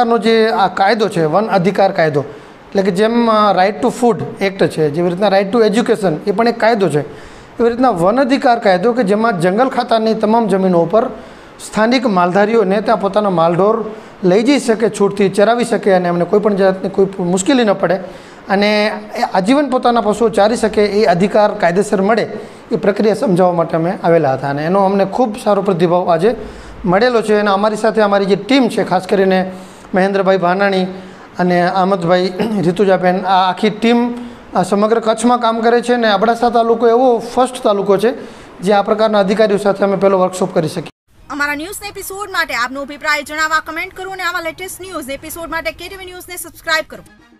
પ્રકારનો જે આ કાયદો છે વન અધિકાર કાયદો, એટલે કે જેમ રાઇટ ટુ ફૂડ એક્ટ છે, જેવી રીતના રાઇટ ટુ એજ્યુકેશન એ પણ એક કાયદો છે, એવી રીતના વન અધિકાર કાયદો કે જેમાં જંગલ ખાતાની તમામ જમીનો ઉપર સ્થાનિક માલધારીઓને ત્યાં પોતાના માલઢોર લઈ જઈ શકે, છૂટથી ચરાવી શકે અને એમને કોઈપણ જાતની કોઈ મુશ્કેલી ન પડે અને આજીવન પોતાના પશુઓ ચારી શકે એ અધિકાર કાયદેસર મળે એ પ્રક્રિયા સમજાવવા માટે અમે આવેલા હતા. અને એનો અમને ખૂબ સારો પ્રતિભાવ આજે મળેલો છે. અને અમારી સાથે અમારી જે ટીમ છે, ખાસ કરીને મહેન્દ્રભાઈ ભાનાણી અને આમદભાઈ રિતુજાબેન, આ આખી ટીમ સમગ્ર કચ્છમાં કામ કરે છે. અને અબડાસા તાલુકો એવો ફર્સ્ટ તાલુકો છે જે આ પ્રકારના અધિકારીઓ સાથે અમે પહેલો વર્કશોપ કરી શકીએ. અમારા ન્યૂઝ એપિસોડ માટે આપનો અભિપ્રાય જણાવવા કમેન્ટ કરો અને આવા લેટેસ્ટ ન્યૂઝ એપિસોડ માટે KTV ન્યૂઝને સબસ્ક્રાઇબ કરો.